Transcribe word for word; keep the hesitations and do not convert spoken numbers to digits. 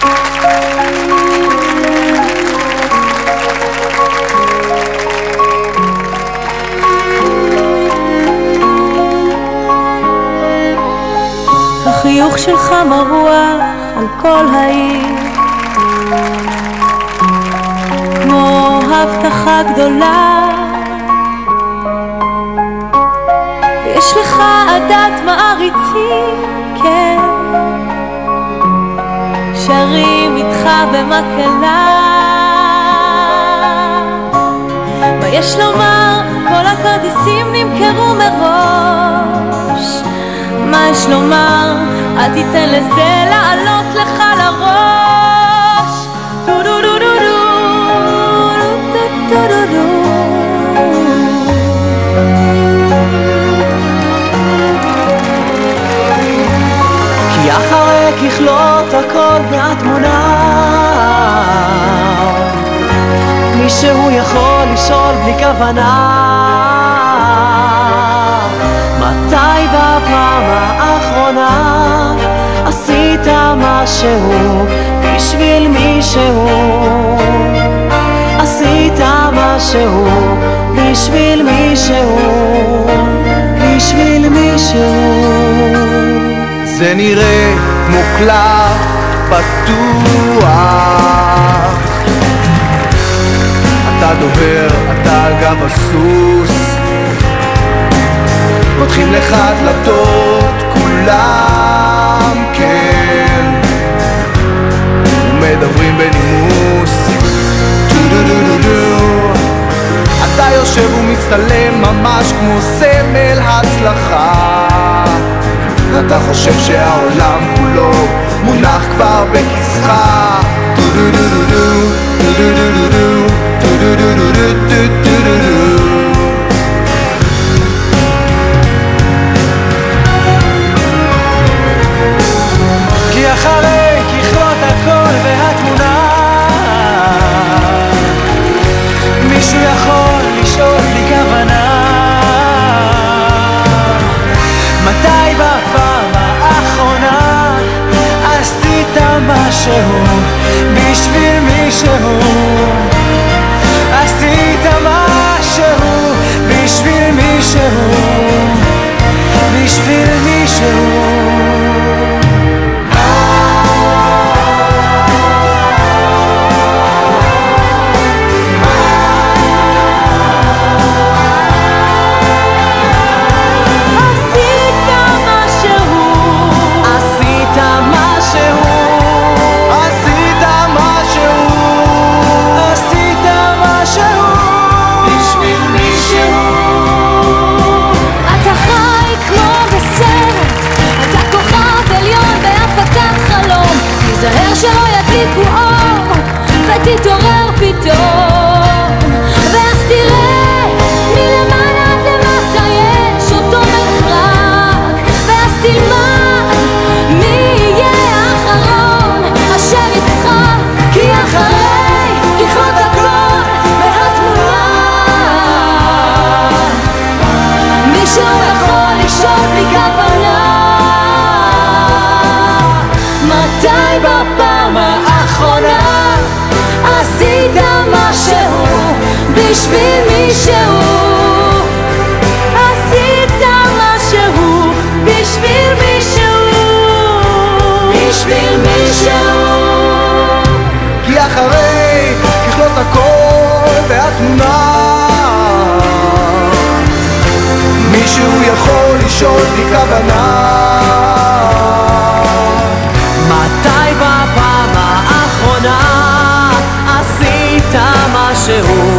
החיוך שלך מרוח על כל העיר, כמו הבטחה גדולה, ויש לך עדת מעריצים, כן, שרים איתך במקהלה. מה יש לומר? כל הכרטיסים נמכרו מראש. מה יש לומר? אל תיתן לזה לעלות לך לראש. טו דו דו דו דו טו דו דו. כי אחרי ככלות הכל והתמונה, מישהו יכול לשאול בלי כוונה, מתי בפעם האחרונה עשית משהו בשביל מישהו? עשית משהו בשביל מישהו, בשביל מישהו. זה נראה כמו קלף פתוח, אתה דובר, אתה על גב הסוס, פותחים לך דלתות כולם, כן, ומדברים בנימוס. טו דו דו דו דו. אתה יושב ומצטלם ממש כמו סמל הצלחה, אתה חושב שהעולם כולו מונח כבר בכיסך. טו דו דו דו דו טו דו דו דו דו טו דו דו דו דו טו דו דו. כי אחרי ככלות הכל והתמונה, מישהו יכול לשאול בלי כוונה, מתי בפעם האחרונה עשית משהו בשביל מישהו? עשית משהו בשביל מישהו, בשביל מישהו. זהר שלא ידליקו אור ותתעורר פתאום, ואז תראה מלמעלה עד למטה יש אותו מרחק, ואז תלמד מי יהיה האחרון אשר יצחק. כי אחרי ככלות הכל והתמונה, מישהו יכול לשאול בלי כוונה, מתי בפעם האחרונה עשית משהו בשביל מישהו? עשית משהו בשביל מישהו, בשביל מישהו. כי אחרי ככלות הכל והתמונה, מישהו יכול לשאול בלי כוונה, מתי בפעם האחרונה עשית משהו